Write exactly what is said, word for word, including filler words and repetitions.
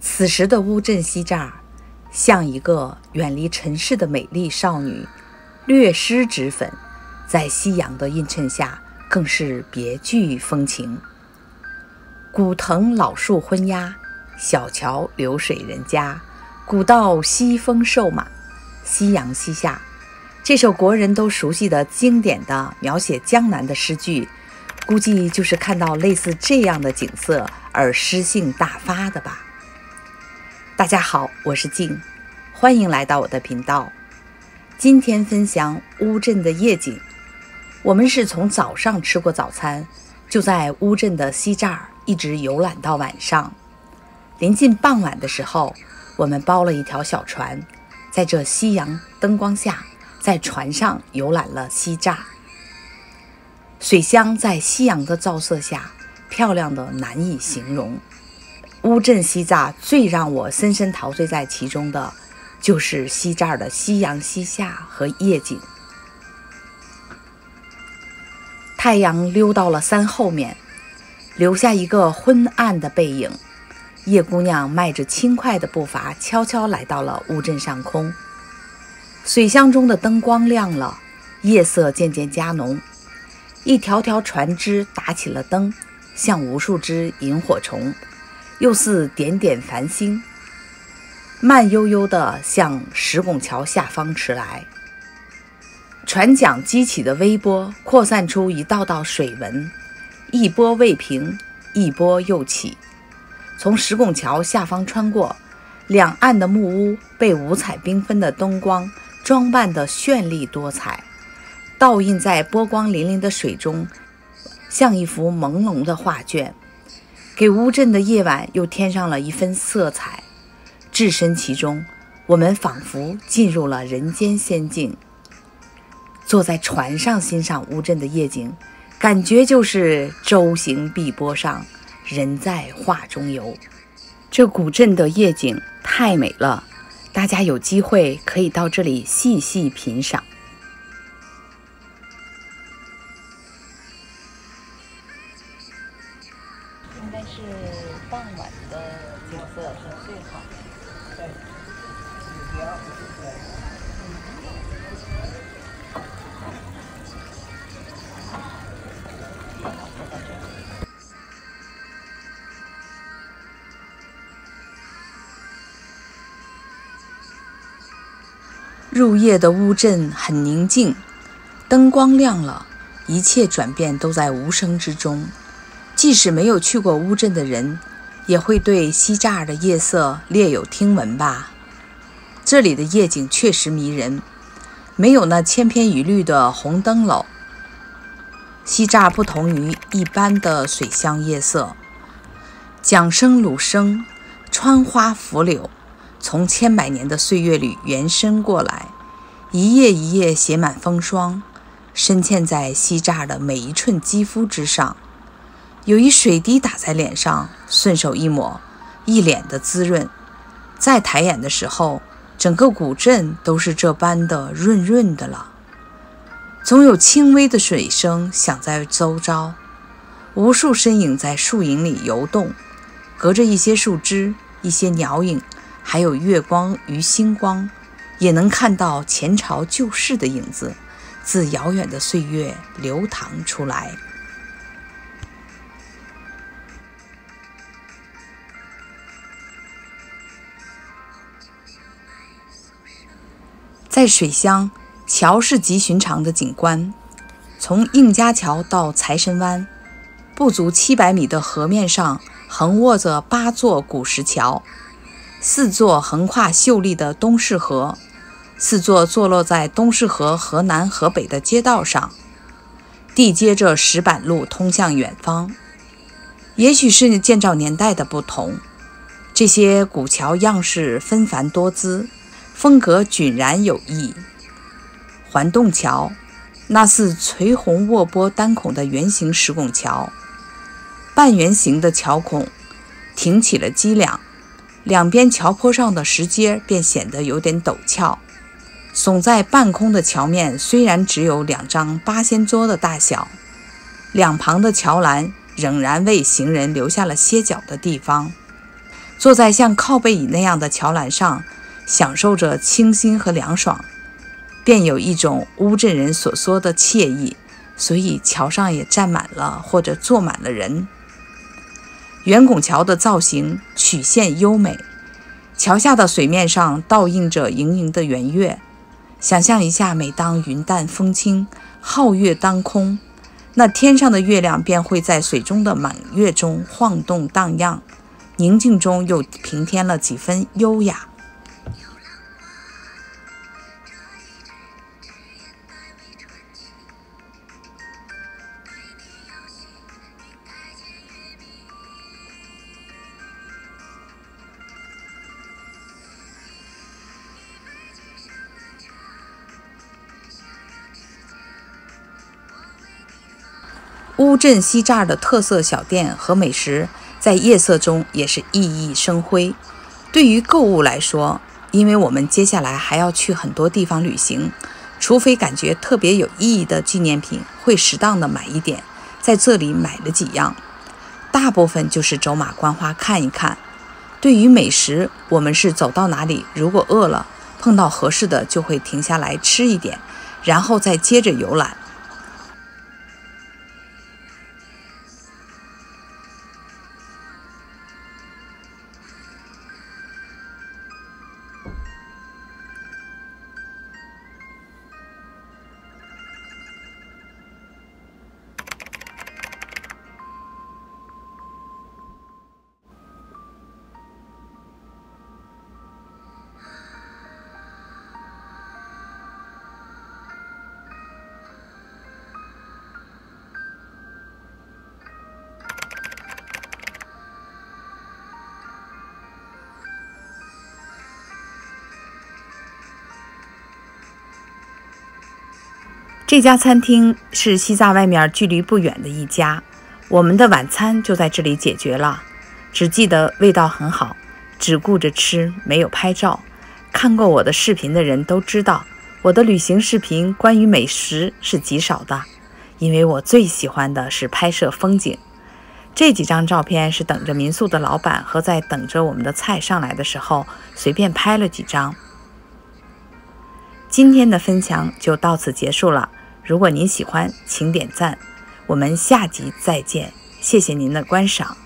此时的乌镇西栅，像一个远离尘世的美丽少女，略施脂粉，在夕阳的映衬下，更是别具风情。古藤老树昏鸦，小桥流水人家，古道西风瘦马，夕阳西下。这首国人都熟悉的经典的描写江南的诗句，估计就是看到类似这样的景色而诗兴大发的吧。大家好，我是静，欢迎来到我的频道。今天分享乌镇的夜景。我们是从早上吃过早餐，就在乌镇的西栅一直游览到晚上。临近傍晚的时候，我们包了一条小船，在这夕阳灯光下，在船上游览了西栅。水乡在夕阳的照射下，漂亮的难以形容。乌镇西栅最让我深深陶醉在其中的，就是西栅的夕阳西下和夜景。太阳溜到了山后面，留下一个昏暗的背影。叶姑娘迈着轻快的步伐，悄悄来到了乌镇上空。水乡中的灯光亮了，夜色渐渐加浓，一条条船只打起了灯，像无数只萤火虫，又似点点繁星，慢悠悠地向石拱桥下方驰来。船桨激起的微波扩散出一道道水纹，一波未平，一波又起，从石拱桥下方穿过，两岸的木屋被五彩缤纷的灯光装扮得绚丽多彩，倒映在波光粼粼的水中，像一幅朦胧的画卷，给乌镇的夜晚又添上了一分色彩。置身其中，我们仿佛进入了人间仙境。坐在船上欣赏乌镇的夜景，感觉就是舟行碧波上，人在画中游。这古镇的夜景太美了，大家有机会可以到这里细细品赏。应该是傍晚的景色是最好的。入夜的乌镇很宁静，灯光亮了，一切转变都在无声之中。即使没有去过乌镇的人，也会对西栅的夜色略有听闻吧。这里的夜景确实迷人，没有那千篇一律的红灯笼。西栅不同于一般的水乡夜色，桨声橹声，穿花拂柳，从千百年的岁月里延伸过来，一页一页写满风霜，深嵌在西栅的每一寸肌肤之上。有一水滴打在脸上，顺手一抹，一脸的滋润。再抬眼的时候，整个古镇都是这般的润润的了。总有轻微的水声响在周遭，无数身影在树影里游动，隔着一些树枝，一些鸟影，还有月光与星光，也能看到前朝旧事的影子自遥远的岁月流淌出来。在水乡，桥是极寻常的景观。从应家桥到财神湾，不足七百米的河面上横卧着八座古石桥，四座横跨秀丽的东势河，四座坐落在东势河河南河北的街道上，地接着石板路通向远方。也许是建造年代的不同，这些古桥样式纷繁多姿，风格迥然有异。环洞桥，那是垂红卧波单孔的圆形石拱桥，半圆形的桥孔挺起了脊梁，两边桥坡上的石阶便显得有点陡峭。耸在半空的桥面虽然只有两张八仙桌的大小，两旁的桥栏仍然为行人留下了歇脚的地方。 坐在像靠背椅那样的桥栏上，享受着清新和凉爽，便有一种乌镇人所说的惬意，所以桥上也站满了或者坐满了人。圆拱桥的造型曲线优美，桥下的水面上倒映着盈盈的圆月。想象一下，每当云淡风轻，皓月当空，那天上的月亮便会在水中的满月中晃动荡漾，宁静中又平添了几分优雅。乌镇西栅的特色小店和美食在夜色中也是熠熠生辉。对于购物来说，因为我们接下来还要去很多地方旅行，除非感觉特别有意义的纪念品，会适当的买一点，在这里买了几样，大部分就是走马观花看一看。对于美食，我们是走到哪里，如果饿了，碰到合适的就会停下来吃一点，然后再接着游览。这家餐厅是西栅外面距离不远的一家，我们的晚餐就在这里解决了。只记得味道很好，只顾着吃，没有拍照。看过我的视频的人都知道，我的旅行视频关于美食是极少的，因为我最喜欢的是拍摄风景。这几张照片是等着民宿的老板和在等着我们的菜上来的时候随便拍了几张。今天的分享就到此结束了，如果您喜欢，请点赞，我们下集再见，谢谢您的观赏。